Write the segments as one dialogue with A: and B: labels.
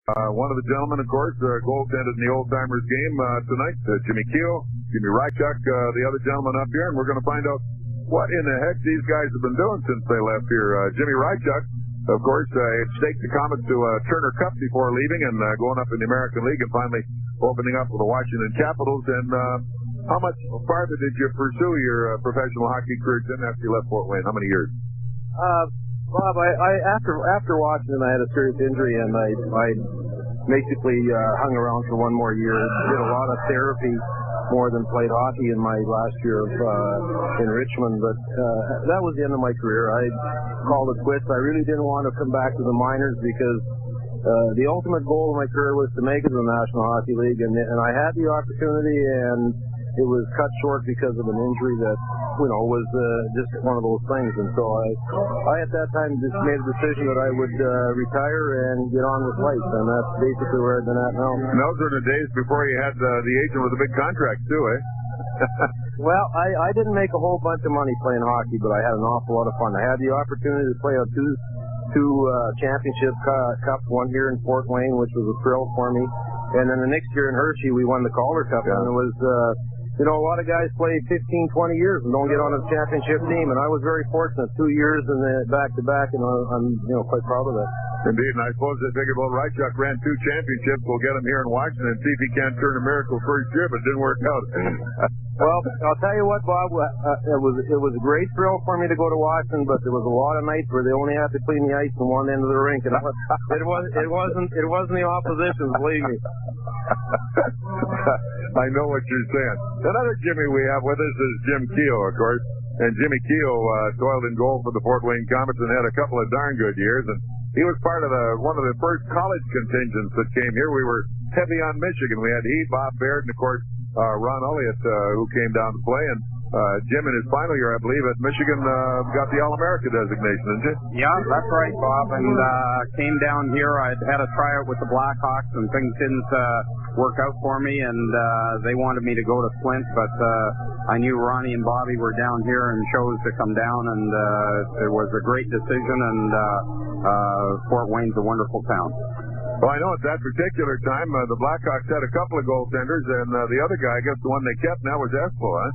A: One of the gentlemen, of course, goaltended in the old-timers game tonight, Jimmy Keough, Jimmy Hrycuik, the other gentleman up here, and we're going to find out what in the heck these guys have been doing since they left here. Jimmy Hrycuik, of course, had staked the Komets to a Turner Cup before leaving and going up in the American League and finally opening up with the Washington Capitals. And how much farther did you pursue your professional hockey career, Jim, after you left Fort Wayne? How many years?
B: Bob, after Washington, I had a serious injury, and I basically hung around for one more year. Did a lot of therapy, more than played hockey in my last year of in Richmond. But that was the end of my career. I called it quits. I really didn't want to come back to the minors because the ultimate goal of my career was to make it to the National Hockey League, and I had the opportunity, and it was cut short because of an injury that, was just one of those things. And so I at that time just made a decision that I would retire and get on with life, and that's basically where I've been at now.
A: And those were the days before you had the agent with a big contract, too, eh?
B: Well, I didn't make a whole bunch of money playing hockey, but I had an awful lot of fun. I had the opportunity to play on two championship cups, one here in Fort Wayne, which was a thrill for me, and then the next year in Hershey we won the Calder Cup, and it was a lot of guys play 15, 20 years and don't get on a championship team, and I was very fortunate, 2 years in the back-to-back, and I'm quite proud of that.
A: Indeed, and I suppose they figured, well, Hrycuik ran 2 championships, we'll get him here in Washington and see if he can't turn a miracle first year, but it didn't work out.
B: Well, I'll tell you what, Bob, it was a great thrill for me to go to Washington, but there was a lot of nights where they only had to clean the ice on one end of the rink, and it wasn't the opposition, believe me.
A: I know what you're saying. Another Jimmy we have with us is Jim Keough, of course. And Jimmy Keough toiled in goal for the Fort Wayne Komets and had a couple of darn good years. And he was part of one of the first college contingents that came here. We were heavy on Michigan. We had Bob Baird, and of course Ron Elliott, who came down to play. And Jim, in his final year, I believe, at Michigan, got the All-America designation, didn't you?
C: Yeah, that's right, Bob. And came down here. I'd had a tryout with the Blackhawks, and things didn't work out for me, and they wanted me to go to Flint, but I knew Ronnie and Bobby were down here and chose to come down, and it was a great decision, and Fort Wayne's a wonderful town.
A: Well, I know at that particular time, the Blackhawks had a couple of goaltenders, and the other guy, I guess the one they kept now was Espo, huh?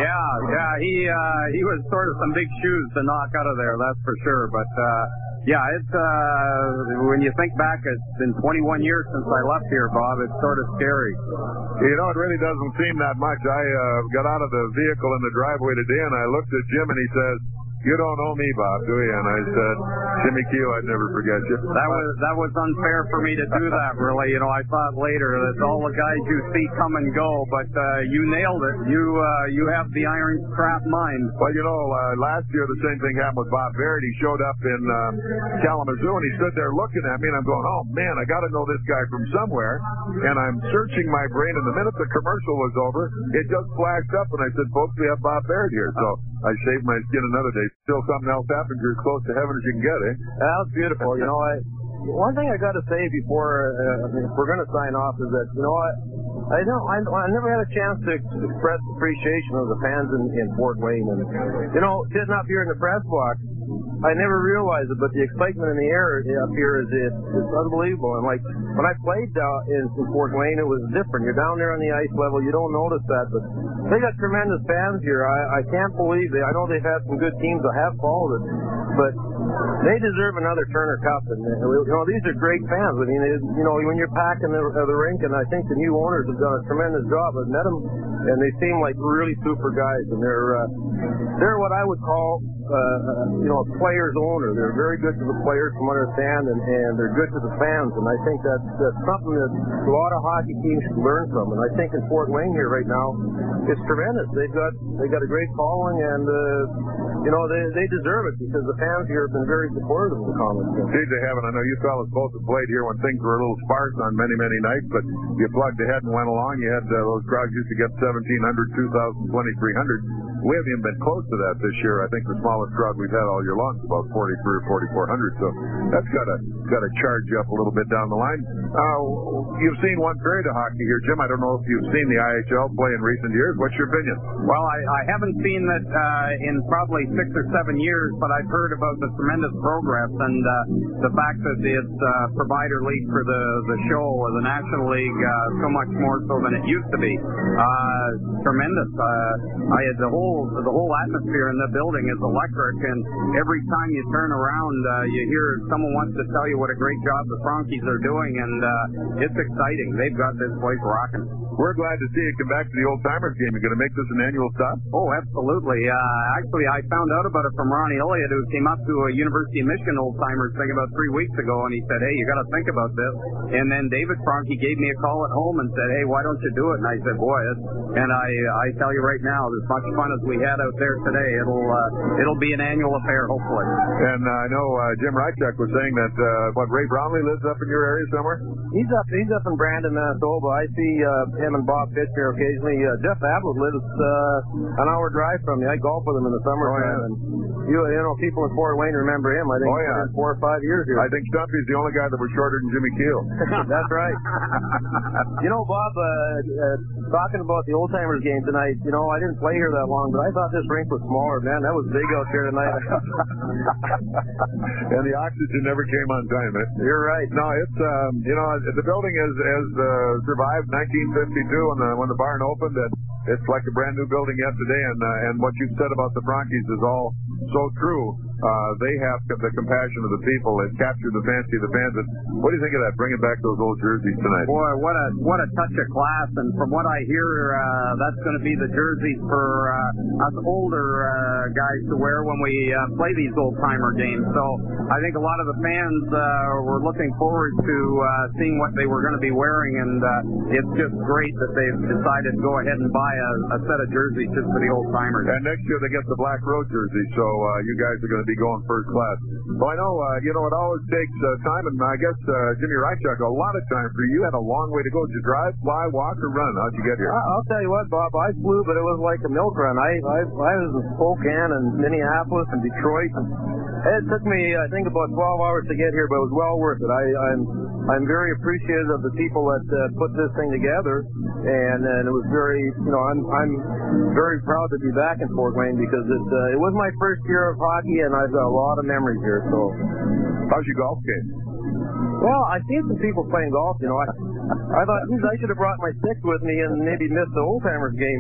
C: Yeah, he was sort of some big shoes to knock out of there, that's for sure, but yeah, it's when you think back, it's been 21 years since I left here, Bob. It's sort of scary.
A: It really doesn't seem that much. I got out of the vehicle in the driveway today, and I looked at Jim, and he says, "You don't know me, Bob, do you?" And I said, "Jimmy Keough, I'd never forget you."
C: That was unfair for me to do that, really. I thought later that all the guys you see come and go, but you nailed it. You have the iron strap mind.
A: Well, last year the same thing happened with Bob Baird. He showed up in Kalamazoo, and he stood there looking at me, and I'm going, "Oh, man, I got to know this guy from somewhere." And I'm searching my brain, and the minute the commercial was over, it just flashed up, and I said, "Folks, we have Bob Baird here." So I shaved my skin another day. Still something else happened. You're as close to heaven as you can get, eh?
B: That was beautiful. One thing I got to say before if we're going to sign off is that I never had a chance to express appreciation of the fans in Fort Wayne, and sitting up here in the press box, I never realized it, but the excitement in the air up here it's unbelievable. And like when I played in Fort Wayne, it was different. You're down there on the ice level, you don't notice that, but they got tremendous fans here. I can't believe I know they've had some good teams. I have followed it, but they deserve another Turner Cup. And these are great fans. I mean, when you're packing the rink, and I think the new owners have done a tremendous job. I've met them, and they seem like really super guys, and they're what I would call a player's owner. They're very good to the players, from what I understand, and they're good to the fans. And I think that's something that a lot of hockey teams should learn from. And I think in Fort Wayne here right now, it's tremendous. They got a great following, and they deserve it because the fans here have been very supportive of the Komets.
A: Indeed, they have, and I know you fellas both have played here when things were a little sparse on many, many nights, but you plugged ahead and went along. You had those crowds used to get 1,700, 2,000, 2,300. We haven't even been close to that this year. I think the smallest crowd we've had all year long is about 43 or 4,400. So that's got to charge you up a little bit down the line. You've seen one period of hockey here, Jim. I don't know if you've seen the IHL play in recent years. What's your opinion?
C: Well, I haven't seen that in probably 6 or 7 years, but I've heard about the tremendous progress and the fact that it's provider league for the show, the National League, so much more so than it used to be. Tremendous. The whole atmosphere in the building is electric, and every time you turn around, you hear someone wants to tell you what a great job the Frankies are doing, and it's exciting. They've got this place rocking.
A: We're glad to see you come back to the Old Timers game. You're going to make this an annual stop?
C: Oh, absolutely. Actually, I found out about it from Ronnie Elliott, who came up to a University of Michigan Old Timers thing about 3 weeks ago, and he said, hey, you got to think about this. And then David Frankie gave me a call at home and said, hey, why don't you do it? And I said, boy, and I tell you right now, as much fun as we had out there today, it'll be an annual affair, hopefully.
A: And I know Jim Hrycuik was saying that Ray Brownlee lives up in your area somewhere?
B: He's up in Brandon, Manitoba. I see him and Bob Fitch here occasionally. Jeff Ablett lives an hour drive from me. I golf with him in the summertime.
A: Oh, yeah.
B: And you know, people in Fort Wayne remember him. I think he's been 4 or 5 years here.
A: I think Stumpy's the only guy that was shorter than Jimmy Keough.
B: That's right. You know, Bob, talking about the Old Timers game tonight, you know, I didn't play here that long, but I thought this rink was smaller. Man, that was big out here tonight.
A: And the oxygen never came on time.
B: You're right.
A: No, it's, you know, the building has survived 1952 when the barn opened, and it's like a brand new building yet today. And what you've said about the Frankies is all so true. They have the compassion of the people. They've captured the fancy of the fans. And what do you think of that, bringing back those old jerseys tonight?
C: Boy, what a touch of class. And from what I hear, that's going to be the jerseys for us older guys to wear when we play these old-timer games. So I think a lot of the fans were looking forward to seeing what they were going to be wearing. And it's just great that they've decided to go ahead and buy a set of jerseys just for the old-timers.
A: And next year they get the Black Road jersey. So you guys are going to be going first class. Well, I know, you know, it always takes time, and I guess, Jimmy Hrycuik, a lot of time for you. You had a long way to go. Did you drive, fly, walk, or run? How'd you get here?
B: I'll tell you what, Bob, I flew, but it was like a milk run. I was in Spokane and Minneapolis and Detroit, and it took me, I think, about 12 hours to get here, but it was well worth it. I'm very appreciative of the people that put this thing together, and it was very, you know, I'm very proud to be back in Fort Wayne because it was my first year of hockey, and I've got a lot of memories here. So,
A: how's your golf game?
B: Well, I seen some people playing golf. You know, I thought, I should have brought my stick with me and maybe missed the Old Timers game.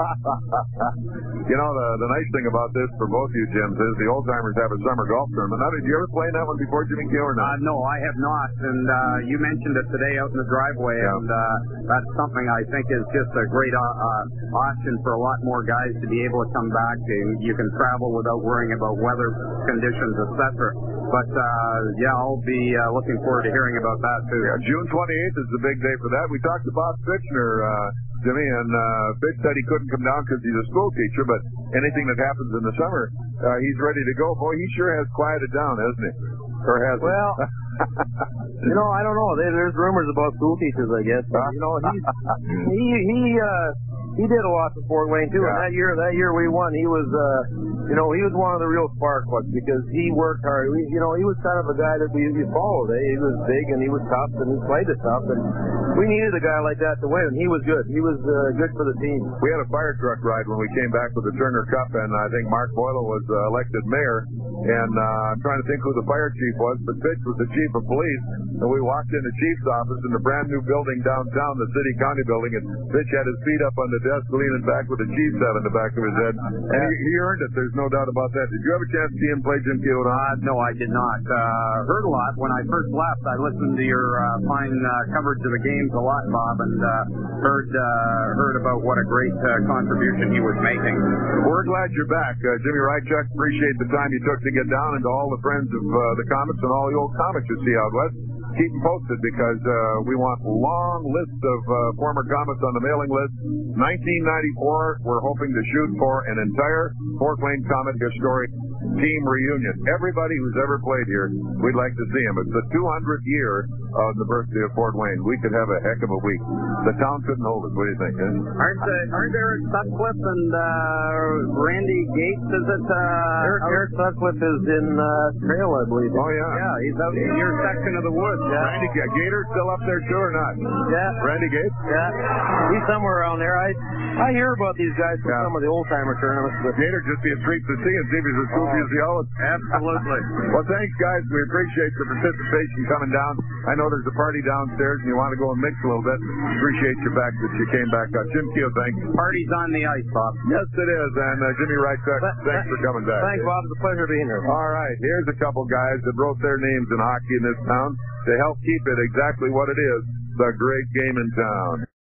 A: You know, the nice thing about this for both of you, Jims, is the Old Timers have a summer golf tournament. Now, did you ever play in that one before, Jimmy Keough, or not?
C: No, I have not. And you mentioned it today out in the driveway, and that's something I think is just a great option for a lot more guys to be able to come back. You can travel without worrying about weather conditions, etc. But, yeah, I'll be looking forward to hearing about that, too.
A: Yeah, June 28th is the big day for that. We talked to Bob Fitchner, Jimmy, and Fitch said he couldn't come down because he's a school teacher, but anything that happens in the summer, he's ready to go. Boy, he sure has quieted down, hasn't he? Or has he?
B: Well, you know, I don't know. There's rumors about school teachers, I guess. But, you know, he did a lot for Fort Wayne, too.
A: Yeah.
B: And that year we won, he was, you know, he was one of the real spark plugs because he worked hard. You know, he was kind of a guy that we followed. He was big and he was tough and he played it tough. And we needed a guy like that to win. He was good. He was good for the team.
A: We had a fire truck ride when we came back with the Turner Cup, and I think Mark Boyle was elected mayor. And I'm trying to think who the fire chief was, but Fitch was the chief of police. And we walked in the chief's office in the brand new building downtown, the city county building, and Fitch had his feet up on the desk, leaning back with the chief's hat in the back of his head. And he earned it. There's no doubt about that. Did you have a chance to see him play, Jim Keough?
C: No, I did not. Heard a lot. When I first left, I listened to your fine coverage of the games a lot, Bob, and heard about what a great contribution he was making.
A: We're glad you're back. Jimmy Hrycuik, appreciate the time you took to get down, and to all the friends of the Komets and all the old Komets you see out west. Keep them posted because we want a long list of former Komets on the mailing list. 1994, we're hoping to shoot for an entire Fort Wayne Komet historic team reunion. Everybody who's ever played here, we'd like to see them. It's the 200th year of the birthday of Fort Wayne. We could have a heck of a week. The town couldn't hold us. What do you think?
C: Aren't Eric Sutcliffe and Randy Gates? Is it?
B: Eric Sutcliffe is in Trail, I believe.
A: Oh, yeah.
C: Yeah, he's out in your section of the woods.
B: Yeah.
A: Randy Gator still up there too or not?
B: Yeah.
A: Randy Gates?
B: Yeah. He's somewhere around there. I hear about these guys from some of the old timer tournaments. But
A: Gator just be a treat to see and see if he's as goofy as he always.
C: Absolutely.
A: Well, thanks, guys. We appreciate the participation coming down. I know there's a party downstairs and you want to go and mix a little bit. Appreciate your back that you came back up. Jim Keough, thanks.
C: Party's on the ice, Bob.
A: Yes, it is. And Jimmy Hrycuik, thanks for coming back.
B: thanks, Bob. It's a pleasure being here.
A: All right. Here's a couple guys that wrote their names in hockey in this town to help keep it exactly what it is, the great game in town.